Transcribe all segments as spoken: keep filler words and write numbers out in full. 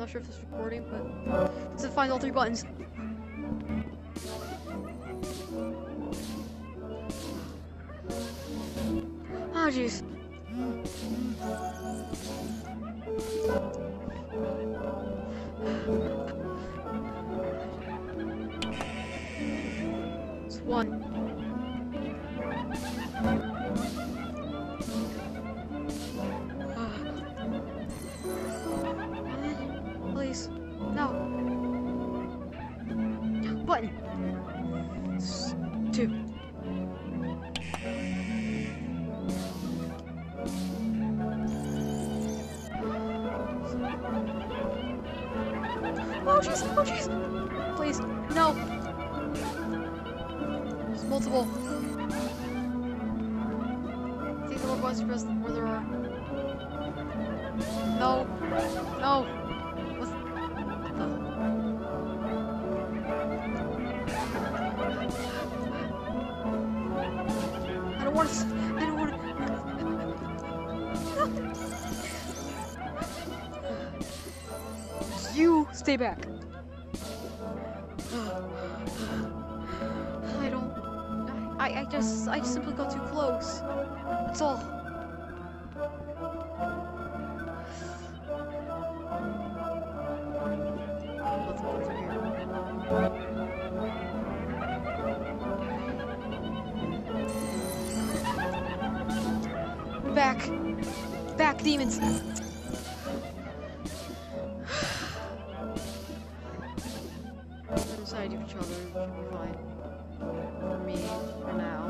not sure if it's recording, but let's find all three buttons. Ah, jeez. It's one. Please. No. Button. S two. Oh jeez, oh jeez. Please, no. There's multiple. I think the more buttons you press, the more there are. No. No. What's the... I don't want to... I don't want to... You stay back. I don't... I, I just... I simply got too close. That's all. Back. Back, demons. Inside of each other, which will be fine. For me, for now.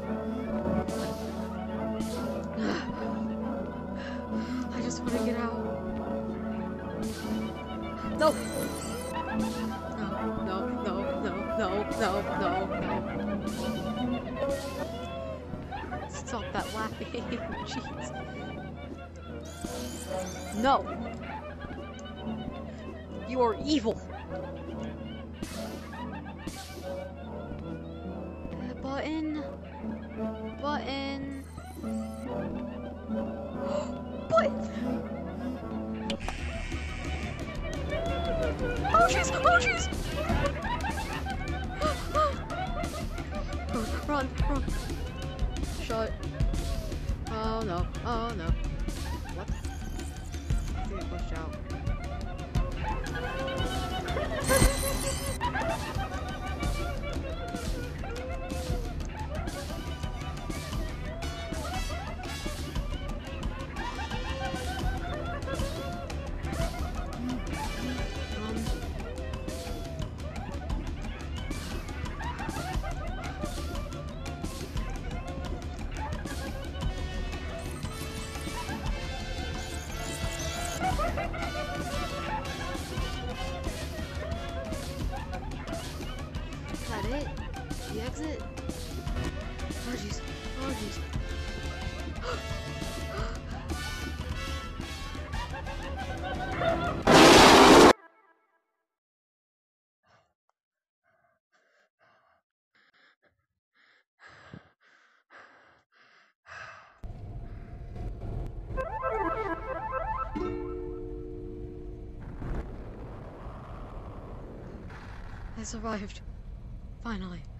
I just want to get out. No! No, no, no, no, no, no, no, no. Stop that laughing. Jeez. No! You are evil! Uh, button. Button. Button! Oh jeez! Oh jeez! Run! Run! Shut. Oh no. Oh no. What? I'm getting pushed out. Is that it? The exit? Oh jeez. Oh jeez. I survived. Finally.